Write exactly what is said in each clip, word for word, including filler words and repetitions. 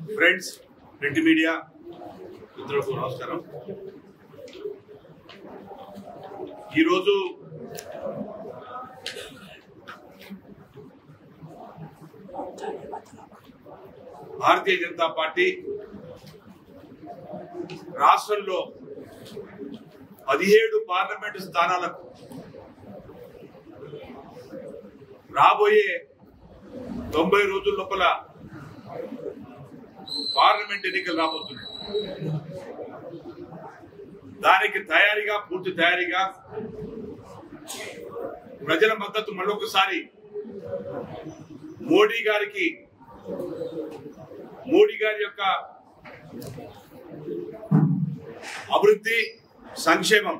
Friends, print media మిత్రులకు నమస్కారం. ఈరోజు భారతీయ జనతా పార్టీ రాష్ట్రంలో పదిహేడు పార్లమెంటు స్థానాలకు రాబోయే తొంభై రోజుల లోపల పార్లమెంట్ ఎన్నికలు రాబోతున్నాయి. దానికి తయారీగా పూర్తి తయారీగా ప్రజల మద్దతు మరొకసారి మోడీ గారికి మోడీ గారి యొక్క అభివృద్ధి సంక్షేమం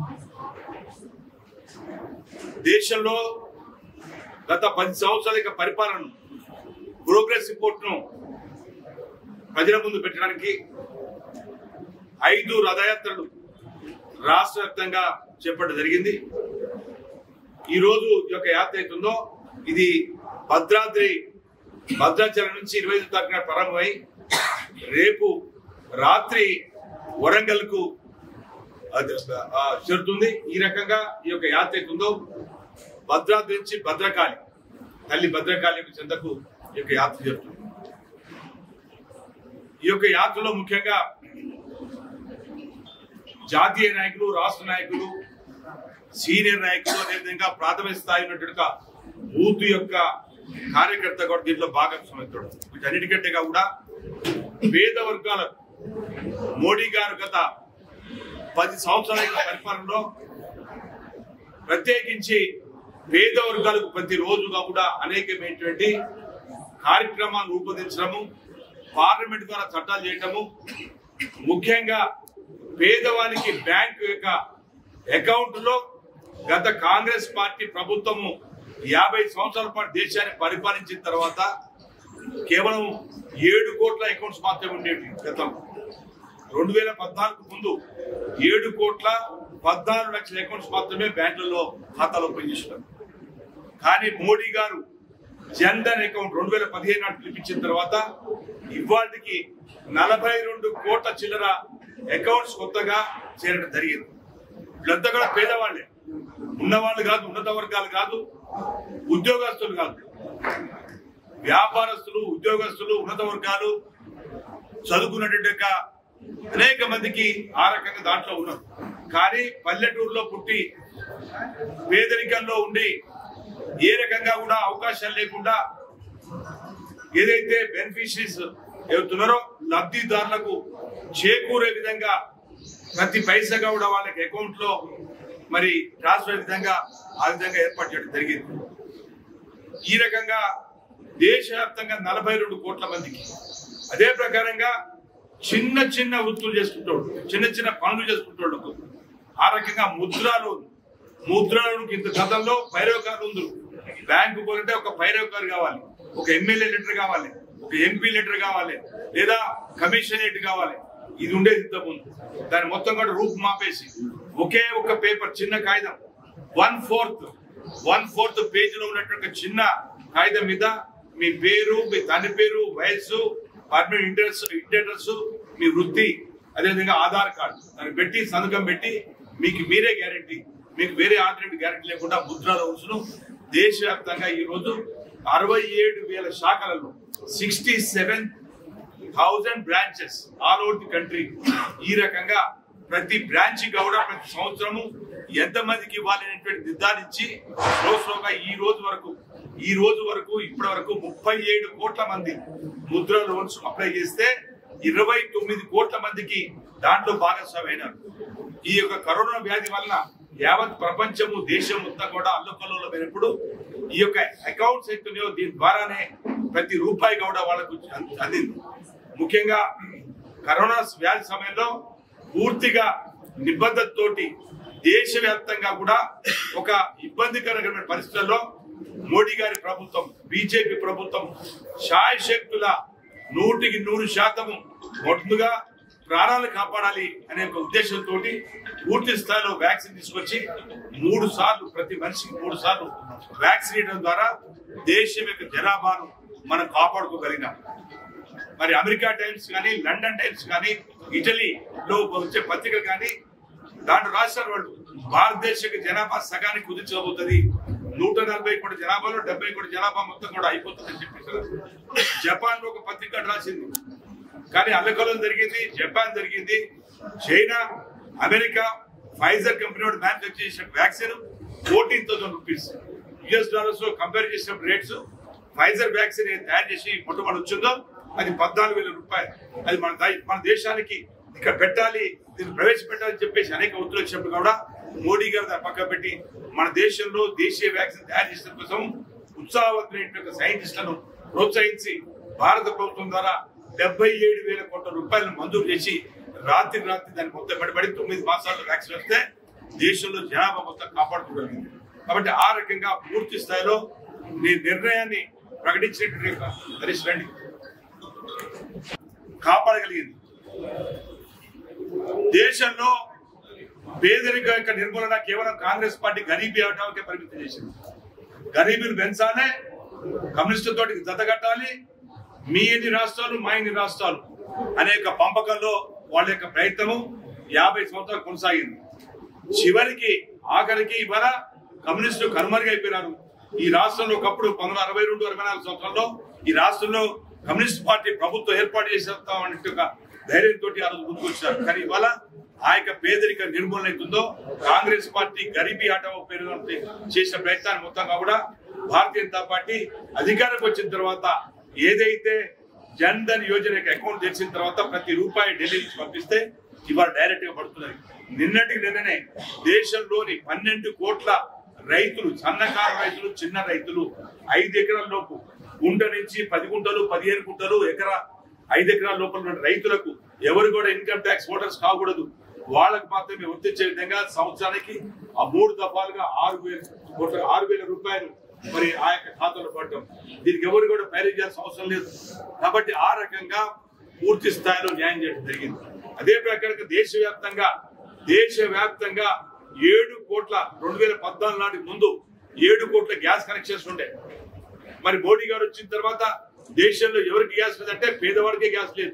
దేశంలో గత పది సంవత్సరాల యొక్క పరిపాలన ప్రోగ్రెస్ రిపోర్ట్ ను ప్రజల ముందు పెట్టడానికి ఐదు రథయాత్రలు రాష్ట్ర వ్యాప్తంగా చేపట్టడం జరిగింది. ఈ రోజు ఈ యొక్క యాత్ర అవుతుందో ఇది భద్రాద్రి భద్రాచలం నుంచి ఇరవై ఐదు తారీఖున ప్రారంభమై రేపు రాత్రి వరంగల్ కు చేరుతుంది. ఈ రకంగా ఈ యొక్క యాత్ర అవుతుందో భద్రాద్రి నుంచి భద్రకాళి తల్లి భద్రకాళి చెందకు ఈ యొక్క యాత్ర జరుగుతుంది. ఈ యొక్క యాత్రలో ముఖ్యంగా జాతీయ నాయకులు, రాష్ట్ర నాయకులు, సీనియర్ నాయకులు, అదేవిధంగా ప్రాథమిక స్థాయి ఉన్నట్టుగా బూత్ యొక్క కార్యకర్త కూడా దీంట్లో భాగస్వామ్యం. వీటన్నిటికంటేగా కూడా పేద వర్గాల మోడీ గారు గత పది సంవత్సరాల పరిపాలనలో ప్రత్యేకించి పేద వర్గాలకు ప్రతి రోజుగా కూడా అనేకమైనటువంటి కార్యక్రమాలు రూపొందించడము, పార్లమెంట్ ద్వారా చట్టాలు చేయటము, ముఖ్యంగా పేదవానికి బ్యాంకు యొక్క అకౌంట్ లో గత కాంగ్రెస్ పార్టీ ప్రభుత్వము యాభై సంవత్సరాల పాటు దేశాన్ని పరిపాలించిన తర్వాత కేవలం ఏడు కోట్ల అకౌంట్స్ మాత్రమే ఉండేవి. గతం రెండు వేల పద్నాలుగు ముందు ఏడు కోట్ల పద్నాలుగు లక్షల అకౌంట్స్ మాత్రమే బ్యాంకులలో ఖాతాలు ఓపెన్ చేసినారు. కానీ మోడీ గారు జన్ ధన్ అకౌంట్ రెండు వేల పదిహేను నాటి పిలిపించిన తర్వాత ఇవాటికి నలభై రెండు కోట్ల చిల్లర అకౌంట్స్ కొత్తగా చేరడం జరిగింది. వీళ్ళంతా కూడా పేదవాళ్లే, ఉన్నవాళ్ళు కాదు, ఉన్నత వర్గాలు కాదు, ఉద్యోగస్తులు కాదు, వ్యాపారస్తులు, ఉద్యోగస్తులు, ఉన్నత వర్గాలు, చదువుకున్నటువంటి అనేక మందికి ఆ రకంగా దాంట్లో ఉన్నారు. కానీ పల్లెటూరులో పుట్టి పేదరికంలో ఉండి ఏ రకంగా కూడా అవకాశాలు లేకుండా ఏదైతే బెనిఫిషరీస్ ఎవరుతున్నారో లబ్ధిదారులకు చేకూరే విధంగా ప్రతి పైసగా కూడా వాళ్ళకి అకౌంట్ లో మరి ట్రాన్స్ఫర్ విధంగా ఆ విధంగా ఏర్పాటు చేయడం జరిగింది. ఈ రకంగా దేశవ్యాప్తంగా నలభై రెండు కోట్ల మందికి అదే ప్రకారంగా చిన్న చిన్న వృత్తులు చేసుకుంటాడు, చిన్న చిన్న పనులు చేసుకుంటాడు. ఆ రకంగా ముద్రా లోన్ ముద్రా లోన్ ఇంత గతంలో పైరవకారు ఉంది. బ్యాంకు పోలంటే ఒక పైరవకారు కావాలి, ఒక ఎమ్మెల్యే లెటర్ కావాలి, ఒక ఎంపీ లెటర్ కావాలి, లేదా కమిషనరేట్ కావాలి. ఇది ఉండేది ఇంత ముందు. దాని మొత్తం కూడా రూపు మాపేసి ఒకే ఒక పేపర్, చిన్న కాగితం, one fourth one fourth page లో ఉన్నటువంటి చిన్న కాగితం మీద మీ పేరు, మీ తండ్రి పేరు, వయస్సు, పర్మనెంట్ ఇంట్రెస్ట్ ఇంటెంట్రెస్ట్, మీ వృత్తి, అదేవిధంగా ఆధార్ కార్డు దాన్ని పెట్టి సంతకం పెట్టి మీకు మీరే గ్యారెంటీ, మీకు వేరే ఆల్టర్నేటివ్ గ్యారెంటీ లేకుండా ముద్రా లోన్స్ ను దేశవ్యాప్తంగా ఈ రోజు అరవై ఏడు వేల శాఖలలో sixty seven thousand branches all over the country ఈ రకంగా ప్రతి బ్రాంచ్ కూడా ప్రతి సంవత్సరము ఎంతమందికి ఇవ్వాలనేటువంటి నిర్ధారించి రోజుగా ఈ రోజు వరకు ఈ రోజు వరకు ఇప్పటి వరకు ముప్పై ఏడు కోట్ల మంది ముద్రా లోన్స్ అప్లై చేస్తే ఇరవై తొమ్మిది కోట్ల మందికి దాంట్లో భాగస్వామి అయినారు. ఈ యొక్క కరోనా వ్యాధి వలన యావత్ ప్రపంచము దేశం మొత్తం కూడా అల్లకల్లోలమైనప్పుడు ఈ యొక్క అకౌంట్స్ ఎత్తున్నాయో దీని ద్వారానే ప్రతి రూపాయి కూడా వాళ్ళకు అందింది. ముఖ్యంగా కరోనా వ్యాధి సమయంలో పూర్తిగా నిబద్ధతతోటి దేశవ్యాప్తంగా కూడా ఒక ఇబ్బందికరమైన పరిస్థితుల్లో మోడీ గారి ప్రభుత్వం, బీజేపీ ప్రభుత్వం శాయశక్తుల నూటికి నూరు శాతము ముందుగా ప్రాణాలు కాపాడాలి అనే ఒక ఉద్దేశంతో పూర్తి స్థాయిలో వ్యాక్సిన్ తీసుకొచ్చి మూడు సార్లు ప్రతి మనిషికి మూడు సార్లు వ్యాక్సిన్ ఇవ్వడం ద్వారా దేశం యొక్క జనాభాను మనం కాపాడుకోగలిగినాం. మరి అమెరికా టైమ్స్ కానీ లండన్ టైమ్స్ కానీ ఇటలీలో వచ్చే పత్రికలు కానీ దాంట్లో రాశారు వాళ్ళు భారతదేశ జనాభా సగానికి కుదించబోతుంది, నూట నలభై కోట్ల జనాభాలో డెబ్బై కోట్ల జనాభా మొత్తం కూడా అయిపోతుందని చెప్పేసారు. జపాన్ లో ఒక పత్రిక రాసింది, కానీ అల్లకలం జరిగింది, జపాన్ జరిగింది, చైనా, అమెరికా ఫైజర్ కంపెనీ వాడు మ్యానుఫ్యాక్చర్ చేసిన vaccine fourteen thousand rupees US dollars లో కంపేర్ చేసిన రేట్స్ ఫైజర్ వ్యాక్సిన్ తయారు చేసి మొట్టమొదటి వచ్చిందో అది పద్నాలుగు వేల రూపాయలు. అది మన మన దేశానికి ఇక్కడ పెట్టాలి, దీన్ని ప్రవేశపెట్టాలని చెప్పేసి అనేక ఒత్తిడి వచ్చినప్పుడు కూడా మోడీ గారు దాన్ని పక్క పెట్టి మన దేశంలో దేశీయ వ్యాక్సిన్ తయారు చేసిన కోసం ఉత్సాహవంతులైన సైంటిస్టులను ప్రోత్సహించి భారత ప్రభుత్వం ద్వారా డెబ్బై ఏడు వేల కోట్ల రూపాయలను మంజూరు చేసి రాత్రి రాత్రి దాన్ని మొత్తం పడిపడి తొమ్మిది మాసాల్లో వ్యాక్సిన్ వస్తే దేశంలో జనాభా మొత్తం కాపాడుకోగలిగింది. కాబట్టి ఆ రకంగా పూర్తి స్థాయిలో నీ నిర్ణయాన్ని ప్రకటించినట్టు హరీష్ రెడ్డి కాపాడగలిగింది. దేశంలో పేదరిక యొక్క నిర్మూలన కేవలం కాంగ్రెస్ పార్టీ గరీబీ అవటానికే పరిమితం చేసింది. గరీబీని పెంచాలే, కమ్యూనిస్టులతో జతగట్టాలి, మీ ఎన్ని రాష్ట్రాలు మా ఎన్ని రాష్ట్రాలు అనేక పంపకంలో వాళ్ళ యొక్క ప్రయత్నము యాభై సంవత్సరాలు కొనసాగింది. చివరికి ఆఖరికి ఇవాళ కమ్యూనిస్టులు కనుమరుగైపోయినారు. ఈ రాష్ట్రంలో ఒకప్పుడు పంతొమ్మిది అరవై రెండు అరవై నాలుగు సంవత్సరాల్లో ఈ రాష్ట్రంలో కమ్యూనిస్ట్ పార్టీ ప్రభుత్వం ఏర్పాటు చేసేస్తాం అన్నట్టుగా ధైర్యంతో ఆ రోజు ముందుకు వచ్చారు. కానీ ఇవాళ ఆ యొక్క పేదరిక నిర్మూలన అవుతుందో కాంగ్రెస్ పార్టీ గరీబీ హఠావో పేరు చేసిన ప్రయత్నాన్ని మొత్తంగా కూడా భారతీయ జనతా పార్టీ అధికారంకి వచ్చిన తర్వాత ఏదైతే జన్ ధన్ యోజన అకౌంట్ తెరిచిన తర్వాత ప్రతి రూపాయి ఢిల్లీ నుంచి పంపిస్తే ఇవాళ డైరెక్ట్ గా పడుతున్నది. నిన్నటికి నిన్ననే దేశంలోని పన్నెండు కోట్ల రైతులు, సన్నకారు రైతులు, చిన్న రైతులు, ఐదు ఎకరాల లోపు గుంట నుంచి పది గుంటలు పదిహేను గుంటలు ఎకరా ఐదు ఎకరాల లోపల ఉన్న రైతులకు ఎవరు కూడా ఇన్కమ్ ట్యాక్స్ ఓటర్స్ కాకూడదు, వాళ్ళకు మాత్రమే వర్తించే విధంగా సంవత్సరానికి ఆ మూడు దఫాలుగా ఆరు వేల ఆరు వేల రూపాయలు మరి ఆ యొక్క ఖాతాలో పడటం, దీనికి ఎవరు కూడా పేరు చేయాల్సిన అవసరం లేదు. కాబట్టి ఆ రకంగా పూర్తి స్థాయిలో న్యాయం చేయడం జరిగింది. అదే ప్రకారంగా దేశవ్యాప్తంగా దేశవ్యాప్తంగా ఏడు కోట్ల రెండు వేల పద్నాలుగు నాటికి ముందు ఏడు కోట్ల గ్యాస్ కనెక్షన్స్ ఉండే. మరి మోడీ గారు వచ్చిన తర్వాత దేశంలో ఎవరికి గ్యాస్ లేదంటే పేదవాడికే గ్యాస్ లేదు.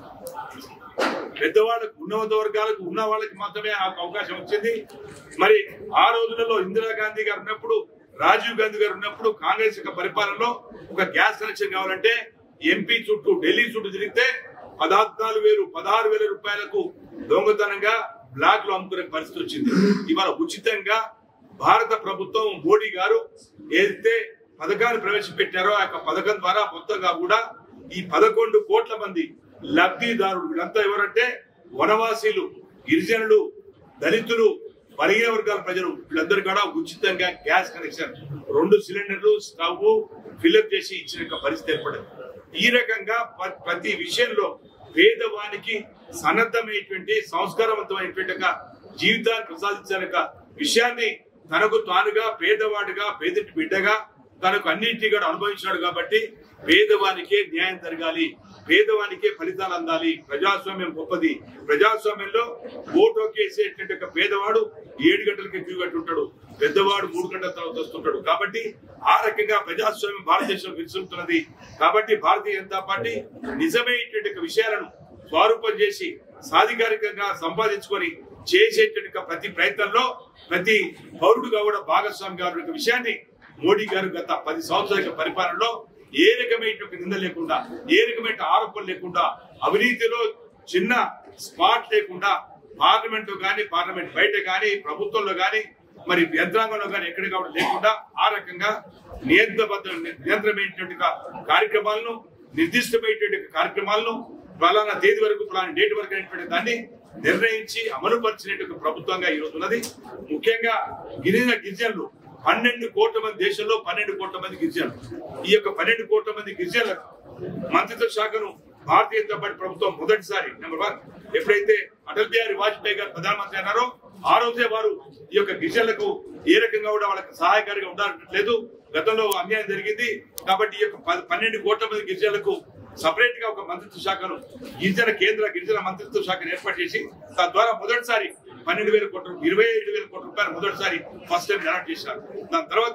పెద్దవాళ్ళకు, ఉన్నత వర్గాలకు, ఉన్న వాళ్ళకి మాత్రమే ఆ అవకాశం వచ్చింది. మరి ఆ రోజులలో ఇందిరాగాంధీ గారు ఉన్నప్పుడు, రాజీవ్ గాంధీ గారు ఉన్నప్పుడు కాంగ్రెస్ యొక్క పరిపాలనలో ఒక గ్యాస్ కనెక్షన్ కావాలంటే ఎంపీ చుట్టూ ఢిల్లీ చుట్టూ తిరిగితే పద్నాలుగు వేలు పదహారు వేల రూపాయలకు దొంగతనంగా బ్లాక్ లో అమ్ముకునే పరిస్థితి వచ్చింది. ఇవాళ ఉచితంగా భారత ప్రభుత్వం మోడీ గారు ఏదైతే పథకాన్ని ప్రవేశపెట్టారో ఆ యొక్క పథకం ద్వారా మొత్తంగా కూడా ఈ పదకొండు కోట్ల మంది లబ్ధిదారులు, వీళ్ళంతా ఎవరంటే వనవాసీలు, గిరిజనులు, దళితులు, బలహీన వర్గాల ప్రజలు, వీళ్ళందరూ కూడా ఉచితంగా గ్యాస్ కనెక్షన్ రెండు సిలిండర్లు స్టవ్ ఫిల్అప్ చేసి ఇచ్చిన పరిస్థితి ఏర్పడింది. ఈ రకంగా ప్రతి విషయంలో పేదవానికి సన్నద్ధమైనటువంటి సంస్కారవంతమైనటువంటి జీవితాన్ని ప్రసాదించాల విషయాన్ని తనకు తానుగా పేదవాడిగా పేదటి బిడ్డగా తనకు అన్నింటినీ కూడా అనుభవించాడు. కాబట్టి పేదవానికే న్యాయం జరగాలి, పేదవానికే ఫలితాలు అందాలి, ప్రజాస్వామ్యం గొప్పది. ప్రజాస్వామ్యంలో ఓటు వేసేటువంటి పేదవాడు ఏడు గంటలకి క్యూ కట్టి ఉంటాడు, పెద్దవాడు మూడు గంటల తర్వాత వస్తుంటాడు. కాబట్టి ఆ రకంగా ప్రజాస్వామ్యం భారతదేశంలో విరుచుతున్నది. కాబట్టి భారతీయ జనతా పార్టీ నిజమైనటువంటి విషయాలను స్వరూపం చేసి సాధికారికంగా సంపాదించుకొని చేసేటువంటి ప్రతి ప్రయత్నంలో ప్రతి పౌరుడుగా కూడా భాగస్వామి గారు విషయాన్ని మోడీ గారు గత పది సంవత్సరాల పరిపాలనలో ఏ రకమైన నింద లేకుండా, ఏ రకమైన ఆరోపణలు లేకుండా, అవినీతిలో చిన్న స్పాట్ లేకుండా పార్లమెంట్ లో గాని, పార్లమెంట్ బయట గాని, ప్రభుత్వంలో గాని, మరి యంత్రాంగంలో గాని ఎక్కడ కూడా లేకుండా ఆ రకంగా నియంత్రబద్ధ నియంత్రమైనటువంటి కార్యక్రమాలను, నిర్దిష్టమైనటువంటి కార్యక్రమాలను ఫలానా తేదీ వరకు ఫలానా డేట్ వరకు అనేటువంటి దాన్ని నిర్ణయించి అమలుపరిచినటువంటి ప్రభుత్వంగా ఈ రోజు ఉన్నది. ముఖ్యంగా గిరిజన గిరిజనులు పన్నెండు కోట్ల మంది, దేశంలో పన్నెండు కోట్ల మంది గిరిజనులు. ఈ యొక్క పన్నెండు కోట్ల మంది గిరిజనులకు మంత్రిత్వ శాఖను భారతీయ జనతా పార్టీ ప్రభుత్వం మొదటిసారి నెంబర్ వన్ ఎప్పుడైతే అటల్ బిహారీ వాజ్పేయి గారు ప్రధానమంత్రి అన్నారో ఆ రోజే వారు ఈ యొక్క గిరిజనులకు ఏ రకంగా కూడా వాళ్ళకి సహాయకారిగా ఉండట్లేదు, గతంలో అన్యాయం జరిగింది. కాబట్టి ఈ యొక్క పన్నెండు కోట్ల మంది గిరిజనులకు సపరేట్ గా ఒక మంత్రిత్వ శాఖను, గిరిజన కేంద్ర గిరిజన మంత్రిత్వ శాఖను ఏర్పాటు చేసి తద్వారా మొదటిసారి పన్నెండు వేల కోట్ల ఇరవై ఐదు వేల కోట్ల రూపాయలు మొదటిసారి ఫస్ట్ టైం అలాట్ చేశారు. దాని తర్వాత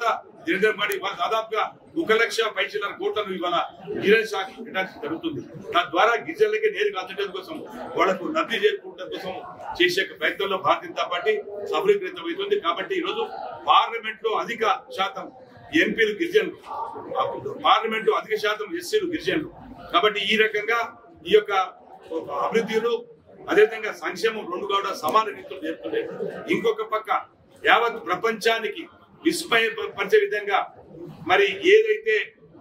నిరంతరం పడి ఇవాళ దాదాపుగా ఒక లక్ష పైచిల్లర కోట్లను ఇవాళ గిరిజన శాఖ కేటాయించడం జరుగుతుంది. తద్వారా గిరిజనులకి నేరుగా అంచడం కోసం వాళ్లకు లబ్ధి చేకూరడం కోసం చేసే ప్రయత్నంలో భారతీయ జనతా పార్టీ సఫలీకృతమవుతుంది. కాబట్టి ఈ రోజు పార్లమెంట్ లో అధిక శాతం ఎంపీలు గిరిజనులు, పార్లమెంట్ లో అధిక శాతం ఎస్సీలు గిరిజనులు. కాబట్టి ఈ రకంగా ఈ యొక్క అభివృద్ధిలో అదేవిధంగా సంక్షేమం రెండు కూడా సమాన రీతిలో జరుగుతున్నాయి. ఇంకొక పక్క యావత్ ప్రపంచానికి విస్మయపరిచే విధంగా మరి ఏదైతే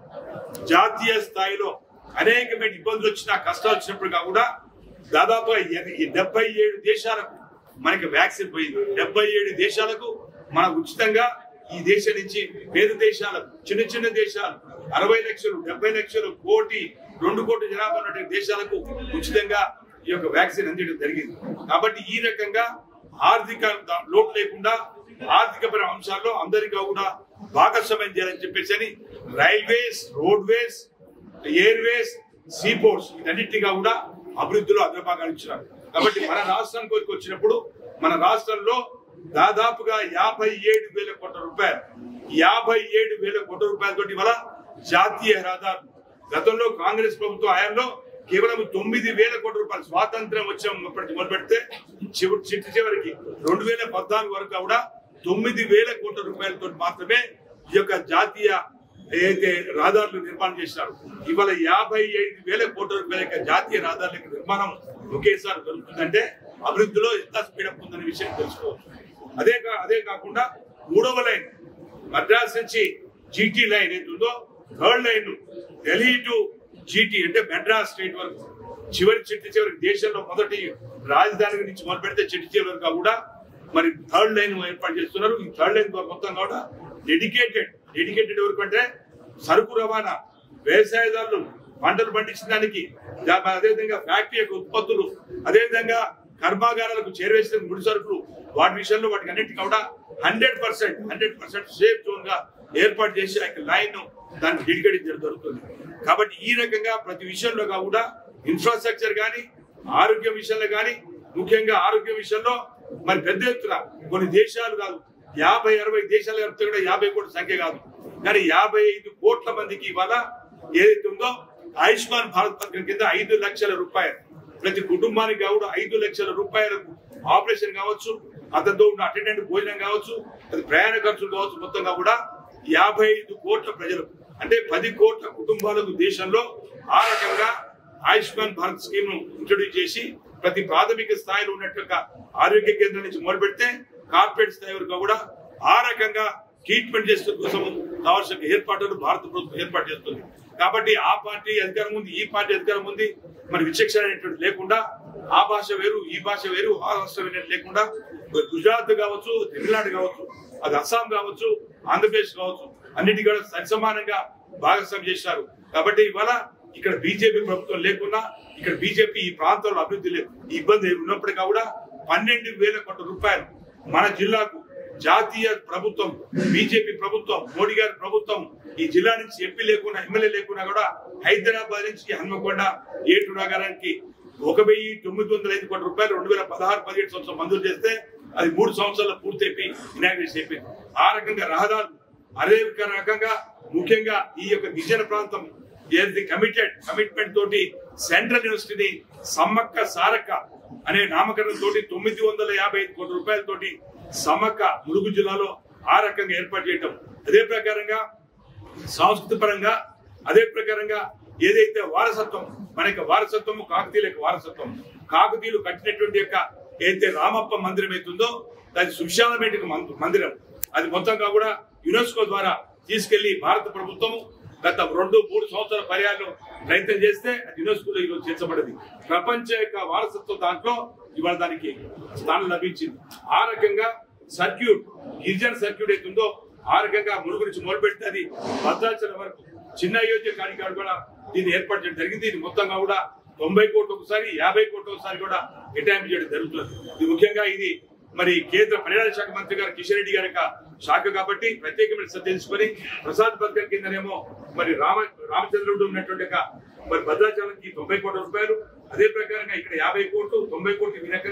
జాతీయ స్థాయిలో అనేకమైన ఇబ్బందులు వచ్చినా కష్టాలు వచ్చినప్పుడు కూడా దాదాపు డెబ్బై ఏడు దేశాలకు మనకి వ్యాక్సిన్ పోయింది. డెబ్బై ఏడు దేశాలకు మన ఉచితంగా ఈ దేశం నుంచి పేద దేశాలకు చిన్న చిన్న దేశాలు అరవై లక్షలు డెబ్బై లక్షలు కోటి రెండు కోట్ల జనాభా ఉన్న దేశాలకు ఉచితంగా ఈ యొక్క వ్యాక్సిన్ అందించడం జరిగింది. కాబట్టి ఈ రకంగా ఆర్థిక లోటు లేకుండా ఆర్థికపర అంశాల్లో అందరికీ కూడా భాగస్వామ్యం చేయాలని చెప్పేసి రైల్వేస్, రోడ్వేస్, ఎయిర్వేస్, సీపోర్ట్స్ వీటన్నిటిగా కూడా అభివృద్ధిలో అగ్రభాగాలు ఇచ్చినారు. కాబట్టి మన రాష్ట్రానికి వచ్చినప్పుడు మన రాష్ట్రంలో దాదాపుగా యాభై ఏడు వేల కోట్ల రూపాయలు యాభై ఏడు వేల కోట్ల రూపాయలతో ఇవాళ జాతీయ రహదారులు గతంలో కాంగ్రెస్ ప్రభుత్వం హయాంలో కేవలం తొమ్మిది వేల కోట్ల రూపాయలు స్వాతంత్రం వచ్చినప్పటి మొదలు పెడితే చిట్ట చివరికి రెండు వేల పద్నాలుగు వరకు కూడా తొమ్మిది వేల కోట్ల రూపాయలతో మాత్రమే ఈ యొక్క జాతీయ ఏదైతే రహదారులు నిర్మాణం చేసినారు. ఇవాళ యాభై ఐదు వేల కోట్ల రూపాయల యొక్క జాతీయ రహదారుల నిర్మాణం ఒకేసారి జరుగుతుందంటే అభివృద్ధిలో ఎంత స్పీడప్ ఉందనే విషయం తెలుసుకోవచ్చు. అదే అదే కాకుండా మూడవ లైన్ మద్రాస్ నుంచి జీటీ లైన్ ఏదో third line Delhi to GT అంటే మెడ్రాస్ స్టేట్ వరకు చివరి చిట్టి చివరికి దేశంలో మొదటి రాజధాని నుంచి మొదలు పెడితే చిట్టి చివరి వరకు కూడా మరి థర్డ్ లైన్ ఏర్పాటు చేస్తున్నారు. ఈ థర్డ్ లైన్ మొత్తం కూడా డెడికేటెడ్ డెడికేటెడ్ వరకు అంటే సరుకు రవాణా, వ్యవసాయదారులు పంటలు పండించడానికి, అదేవిధంగా ఫ్యాక్టరీ యొక్క ఉత్పత్తులు, అదేవిధంగా కర్మాగారాలకు చేరవేసిన ముడి సరుకులు వాటి విషయంలో వాటికి అన్నింటికి కూడా hundred percent hundred percent safe zone గా ఏర్పాటు చేసి ఆ లైన్ దానికి డెడికేట్ చేయడం జరుగుతుంది. కాబట్టి ఈ రకంగా ప్రతి విషయంలో కూడా ఇన్ఫ్రాస్ట్రక్చర్ కానీ ఆరోగ్య విషయంలో కానీ ముఖ్యంగా ఆరోగ్య విషయంలో మరి పెద్ద ఎత్తున కొన్ని దేశాలు కాదు యాభై అరవై దేశాలు కలిపితే కూడా యాభై కోట్ల సంఖ్య కాదు కానీ యాభై ఐదు కోట్ల మందికి ఇవాళ ఏదైతే ఉందో ఆయుష్మాన్ భారత్ పథకం కింద ఐదు లక్షల రూపాయలు ప్రతి కుటుంబానికి కూడా ఐదు లక్షల రూపాయలకు ఆపరేషన్ కావచ్చు, అతనితో ఉన్న అటెండెంట్ భోజనం కావచ్చు, అది ప్రయాణ ఖర్చులు కావచ్చు, మొత్తంగా కూడా యాభై ఐదు కోట్ల ప్రజలకు అంటే పది కోట్ల కుటుంబాలకు దేశంలో ఆ రకంగా ఆయుష్మాన్ భారత్ స్కీమ్ ను ఇంట్రొడ్యూస్ చేసి ప్రతి ప్రాథమిక స్థాయిలో ఉన్నట్టుగా ఆరోగ్య కేంద్రం నుంచి మొదలు పెడితే కార్పొరేట్ స్థాయి వరకు కూడా ఆ రకంగా ట్రీట్మెంట్ చేసే కోసం కావాల్సిన ఏర్పాట్లు భారత ప్రభుత్వం ఏర్పాటు చేస్తుంది. కాబట్టి ఆ పార్టీ అధికారం ఉంది, ఈ పార్టీ అధికారం ఉంది, మరి విచక్షణ అనేటువంటి లేకుండా ఆ భాష వేరు ఈ భాష వేరు ఆ రాష్ట్రం లేకుండా గుజరాత్ కావచ్చు, తమిళనాడు కావచ్చు, అది అస్సాం కావచ్చు, ఆంధ్రప్రదేశ్ కావచ్చు, అన్నిటి కూడా సరిసమానంగా భాగస్వామ్యం చేశారు. కాబట్టి ఇవాళ ఇక్కడ బీజేపీ ప్రభుత్వం లేకున్నా ఇక్కడ బీజేపీ ఈ ప్రాంతంలో అభివృద్ధి లేదు ఇబ్బంది ఉన్నప్పటికీ కూడా పన్నెండు వేల కోట్ల రూపాయలు మన జిల్లాకు జాతీయ ప్రభుత్వం బీజేపీ ప్రభుత్వం మోడీ గారి ప్రభుత్వం ఈ జిల్లా నుంచి ఎంపీ లేకున్నా ఎమ్మెల్యే లేకున్నా కూడా హైదరాబాద్ నుంచి హన్మకొండ ఏటు నగరానికి ఒక వెయ్యి తొమ్మిది వందల ఐదు కోట్ల రూపాయలు రెండు వేల పదహారు పదిహేడు సంవత్సరం మంజూరు చేస్తే అది మూడు సంవత్సరాలు పూర్తి అయిపోయి ఇనాగ్రేషన్ అయిపోయింది. ఆ రకంగా రహదారులు అదే రకంగా ముఖ్యంగా ఈ యొక్క గిరిజన ప్రాంతం ఏది కమిటెడ్ కమిట్మెంట్ తోటి సెంట్రల్ యూనివర్సిటీని సమ్మక్క సారక్క అనే నామకరణం తోటి తొమ్మిది వందల యాభై ఐదు కోట్ల రూపాయలతోటి సమ్మక్క ములుగు జిల్లాలో ఆ రకంగా ఏర్పాటు చేయటం, అదే ప్రకారంగా సంస్కృతి పరంగా అదే ప్రకారంగా ఏదైతే వారసత్వం మన యొక్క వారసత్వము కాకతీయుల యొక్క వారసత్వం కాకతీయులు కట్టినటువంటి యొక్క ఏదైతే రామప్ప మందిరం అవుతుందో అది సువిశాలమైన మందిరం అది మొత్తంగా కూడా యునెస్కో ద్వారా తీసుకెళ్లి భారత ప్రభుత్వము గత రెండు మూడు సంవత్సరాల పర్యాలు ప్రయత్నం చేస్తే అది యునెస్కోలో ఈరోజు చేర్చబడింది. ప్రపంచ యొక్క వారసత్వ దాంట్లో ఇవాళ దానికి స్థానం లభించింది. ఆ రకంగా సర్క్యూట్ గిరిజన సర్క్యూట్ అవుతుందో ఆ రకంగా ములుగు నుంచి మొదలు పెడితే అది భద్రాచలం వరకు చిన్న అయోధ్య కార్యక్రమం కూడా దీన్ని ఏర్పాటు చేయడం జరిగింది. ఇది మొత్తంగా కూడా తొంభై కోట్లు ఒకసారి యాభై కోట్లు ఒకసారి కూడా కేటాయింపు చేయడం జరుగుతుంది. ఇది ముఖ్యంగా ఇది మరి కేంద్ర పర్యాటక శాఖ మంత్రి గారు కిషన్ రెడ్డి గారి శాఖ కాబట్టి ప్రత్యేకమైన శ్రద్ధ తీసుకొని ప్రసాద్ పథకం కిందనేమో మరి రామ రామచంద్రుడు ఉన్నటువంటి మరి భద్రాచలంకి తొంభై కోట్ల రూపాయలు అదే ప్రకారంగా ఇక్కడ యాభై కోట్లు తొంభై కోట్లు ఈ రకంగా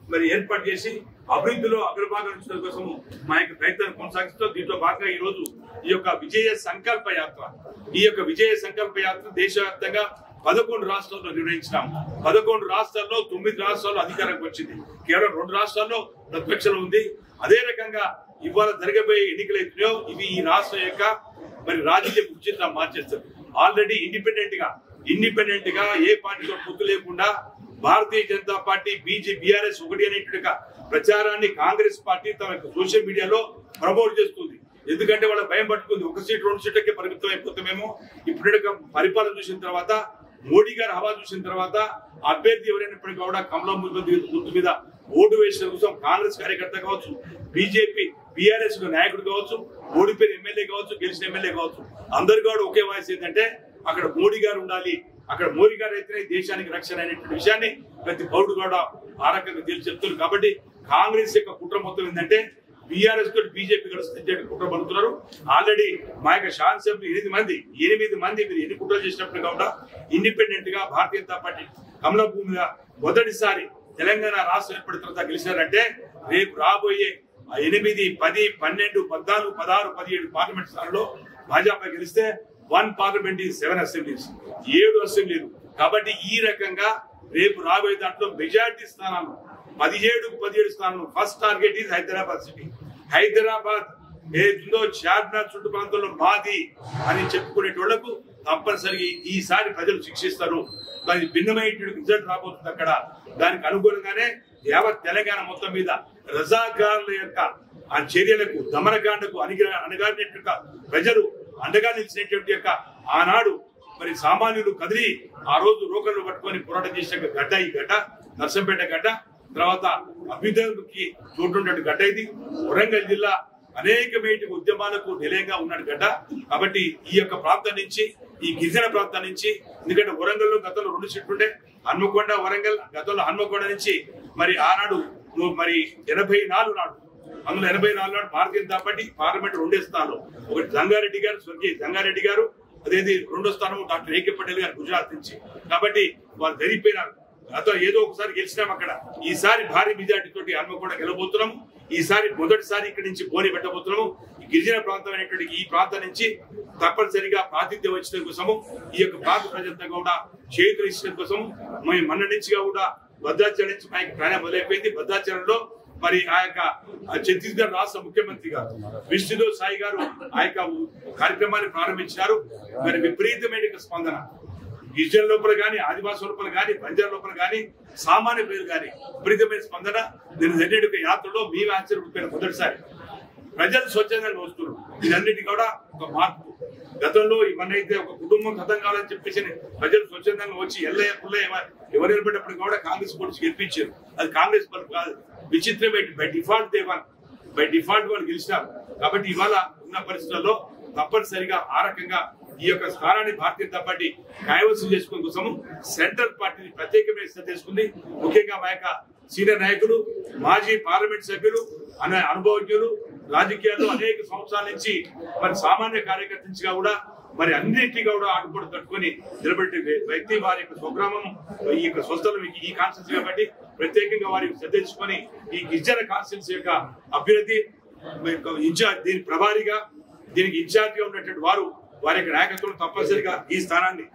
మరి ఏర్పాటు చేసి అభివృద్ధిలో అగ్రభాగం ఉంచడం కోసం మా యొక్క ప్రయత్నాన్ని కొనసాగిస్తూ దీంట్లో భాగంగా ఈ రోజు ఈ యొక్క విజయ సంకల్ప యాత్ర ఈ యొక్క విజయ సంకల్ప యాత్ర దేశవ్యాప్తంగా పదకొండు రాష్ట్రాల్లో నిర్వహించినాం. పదకొండు రాష్ట్రాల్లో తొమ్మిది రాష్ట్రాల్లో అధికారంకి వచ్చింది. కేవలం రెండు రాష్ట్రాల్లో ప్రతిపక్షంలో ఉంది. అదే రకంగా ఇవాళ జరగబోయే ఎన్నికలు అవుతున్నాయో ఇవి ఈ రాష్ట్రం యొక్క మరి రాజకీయ చిత్రం మార్చేస్తారు. ఆల్రెడీ ఇండిపెండెంట్ గా ఇండిపెండెంట్ గా ఏ పార్టీతో పొత్తు లేకుండా Bharatiya Janata party BJP BRS ఒకటి అనేట్టుగా ప్రచారాన్ని కాంగ్రెస్ పార్టీ తమ సోషల్ మీడియాలో ప్రమోట్ చేస్తుంది. ఎందుకంటే వాళ్ళ భయం పట్టుకుంది, ఒక సీట్ రెండు సీట్లకే పరిమితం అయిపోతామేమో. ఇప్పుడు పరిపాలన చూసిన తర్వాత మోడీ గారు హవా చూసిన తర్వాత అభ్యర్థి ఎవరైనప్పటికీ కూడా కమలా గుర్తు మీద ఓటు వేసిన కోసం కాంగ్రెస్ కార్యకర్త కావచ్చు, బీజేపీ బీఆర్ఎస్ నాయకుడు కావచ్చు, ఓడిపోయిన ఎమ్మెల్యే కావచ్చు, గెలిచిన ఎమ్మెల్యే కావచ్చు, అందరు కూడా ఒకే వాయిస్ ఏంటంటే అక్కడ మోడీ గారు ఉండాలి, అక్కడ మోడీ గారు అయితేనే దేశానికి రక్షణ అనేటువంటి విషయాన్ని ప్రతి పౌరుడు కూడా ఆ రకంగా తెలిసి చెప్తున్నారు. కాబట్టి కాంగ్రెస్ యొక్క కుట్ర మొత్తం ఏంటంటే బీఆర్ఎస్ తోటి బీజేపీ కలిసి కుట్ర పడుతున్నారు. ఆల్రెడీ మా యొక్క శాసనసభ్యులు ఎనిమిది మంది ఎనిమిది మంది మీరు ఎన్ని కుట్రలు చేసినప్పుడు కూడా ఇండిపెండెంట్ గా భారతీయ జనతా పార్టీ కమల భూమిగా మొదటిసారి తెలంగాణ రాష్ట్రం ఏర్పడిన తర్వాత గెలిచారంటే రేపు రాబోయే ఎనిమిది పది పన్నెండు పద్నాలుగు పదహారు పదిహేడు పార్లమెంట్ స్థానంలో భాజపా గెలిస్తే వన్ పార్లమెంట్ సెవెన్ అసెంబ్లీస్ ఏడు అసెంబ్లీలు. కాబట్టి ఈ రకంగా రేపు రాబోయే దాంట్లో మెజార్టీ స్థానాలు పదిహేడు పదిహేడు స్థానాలు. First target is Hyderabad city. Hyderabad ఏదో చార్మినార్ చుట్టు ప్రాంతంలో మాది అని చెప్పుకునేటోళ్లకు తప్పనిసరిగా ఈసారి ప్రజలు శిక్షిస్తారు. దానికి భిన్నమైన రిజల్ట్ రాబోతుంది అక్కడ. దానికి అనుగుణంగానే యావత్ తెలంగాణ మొత్తం మీద రజాకారుల యొక్క ఆ చర్యలకు దమనకాండకు అణిగి అణగారినట్టుగా ప్రజలు అండగా నిలిచినటువంటి యొక్క ఆనాడు మరి సామాన్యులు కదిలి ఆ రోజు రోకర్లు పట్టుకొని పోరాటం చేసిన గడ్డ ఈ గడ్డ, నర్సంపేట గడ్డ, తర్వాత అభ్యుదయకి చోటుండే గడ్డ ఇది. వరంగల్ జిల్లా అనేకమైన ఉద్యమాలకు నిలయంగా ఉన్నాడు గడ్డ. కాబట్టి ఈ యొక్క ప్రాంతం నుంచి ఈ గిరిజన ప్రాంతం నుంచి, ఎందుకంటే వరంగల్లో గతంలో రెండు సీట్లు ఉండే, హన్మకొండ వరంగల్ గతంలో హన్మకొండ నుంచి మరి ఆనాడు మరి ఎనభై నాలుగు నాడు అందులో ఎనభై నాలుగు నాడు భారతీయ జనతా పార్టీ పార్లమెంట్ రెండే స్థానాలు, ఒకటి జంగారెడ్డి గారు స్వర్గీయ జంగారెడ్డి గారు, అదేది రెండో స్థానం డాక్టర్ ఏకే పటేల్ గారు గుజరాత్ నుంచి. కాబట్టి వాళ్ళు జరిగిపోయినారు. గతం ఏదో ఒకసారి గెలిచినాం అక్కడ. ఈసారి భారీ మెజార్టీ తోటి హన్మకొండ గెలబోతున్నాము. ఈసారి మొదటిసారి ఇక్కడి నుంచి బోని పెట్టబోతున్నాము. ఈ గిరిజన ప్రాంతం అనేటువంటి ఈ ప్రాంతం నుంచి తప్పనిసరిగా ప్రాతిథ్యం వచ్చిన కోసము, ఈ యొక్క ప్రాంత ప్రజలంతా కూడా చేతులు ఇచ్చిన కోసము మేము మొన్న నుంచి కూడా భద్రాచలం నుంచి మా యొక్క ప్రయాణం మొదలైపోయింది. భద్రాచలంలో మరి ఆ యొక్క ఛత్తీస్గఢ్ రాష్ట్ర ముఖ్యమంత్రి గారు విష్ణుదేవ్ సాయి గారు ఆ యొక్క కార్యక్రమాన్ని ప్రారంభించారు. మరి విపరీతమైన స్పందన గిరిజన లోపల గానీ, ఆదివాసీ లోపల గానీ, బంజారా లోపల గానీ, సామాన్య పేరు గానీ విపరీతమైన స్పందన. నేను జరిగిన యాత్రలో మేము ఆశ్చర్యపోయిన మొదటిసారి ప్రజలు స్వచ్ఛందంగా వస్తున్నారు. ఇదన్నిటి కూడా ఒక మార్పు. గతంలో ఇవన్నైతే ఒక కుటుంబం గతం కావాలని చెప్పేసి ప్రజలు స్వచ్ఛందంగా వచ్చి ఎల్లయ్య పుల్లయ్య ఎవరు నిలబడినప్పుడు కూడా కాంగ్రెస్ పోలీసు గెలిపించారు. అది కాంగ్రెస్ పలుకు కాదు, విచిత్రమే. బై డిఫాల్ట్ దేవాన్ బై డిఫాల్ట్ వాళ్ళు గెలిచినారు. కాబట్టి ఇవాళ ఉన్న పరిస్థితుల్లో తప్పనిసరిగా ఆ రకంగా ఈ యొక్క స్థానాన్ని భారతీయ జనతా పార్టీ కైవసం చేసుకునే కోసము సెంట్రల్ పార్టీని ప్రత్యేకమైన శ్రద్ధ తీసుకుంది. ముఖ్యంగా మా యొక్క సీనియర్ నాయకులు, మాజీ పార్లమెంట్ సభ్యులు, అనే అనుభవజ్ఞులు, రాజకీయాల్లో అనేక సంవత్సరాల నుంచి మరి సామాన్య కార్యకర్త నుంచి కూడా మరి అన్నింటినీ కూడా ఆడుకోవడం తట్టుకొని నిలబెట్టే వ్యక్తి. వారి యొక్క స్వగ్రామం ఈ యొక్క స్వస్థలం ఈ కాన్స్టిట్యూన్సీ కాబట్టి ప్రత్యేకంగా వారికి శ్రద్ధ తీసుకొని ఈ గిరిజన కాన్స్టిట్యూన్సీ యొక్క అభ్యర్థి ఇన్ఛార్జ్, దీని ప్రభారిగా దీనికి ఇన్ఛార్జ్ గా ఉన్నటువంటి వారు వారి యొక్క నాయకత్వం తప్పనిసరిగా ఈ స్థానాన్ని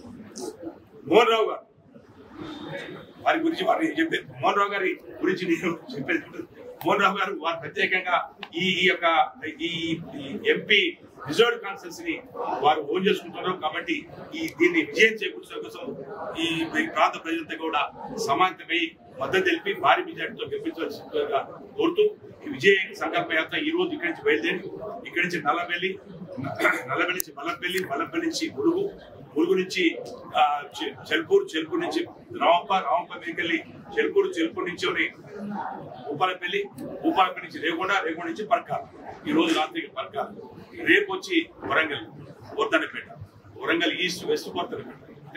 మోహన్ రావు గారు వారి గురించి వారి చెప్పేది మోహన్ రావు గారి గురించి నేను చెప్పేది మోహన్ రావు గారు వారు ప్రత్యేకంగా ఈ యొక్క ఈ ఎంపీ రిజర్వ్ కాన్స్టిట్యూన్సీని వారు ఓన్ చేసుకుంటున్నారు. కాబట్టి ఈ దీన్ని విజయం చేకూర్చడం కోసం ఈ ప్రాంత ప్రజలంతా కూడా సమానతమై మద్దతు తెలిపి భారీ మెజార్టీతో గెలిపించవలసిందిగా కోరుతూ ఈ విజయ సంకల్ప యాత్ర ఈ రోజు ఇక్కడి నుంచి బయలుదేరి ఇక్కడి నుంచి నల్లబెల్లి నల్లబెల్లి నుంచి మల్లపల్లి, మల్లపల్లి నుంచి ములుగు, ములుగు నుంచి చెల్పూరు, చెల్పూరు నుంచి రావంప, రావంప మీదకెళ్ళి చెల్పూరు, చెల్పూరు నుంచి భూపాలపల్లి, భూపాలపల్లి నుంచి రేగొండ, రేగొండ నుంచి పర్కాల్. ఈ రోజు రాత్రికి పర్కాల్, రేపు వచ్చి వరంగల్ వర్ధనపేట, వరంగల్ ఈస్ట్ వెస్ట్ వర్ధనపేట.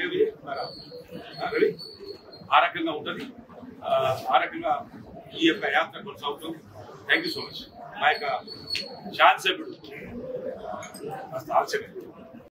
ఆ రకంగా ఉంటుంది. ఆ రకంగా ఈ యొక్క యాత్ర కొనసాగుతుంది. Thank you so much. మా యొక్క శాసనసభ్యుడు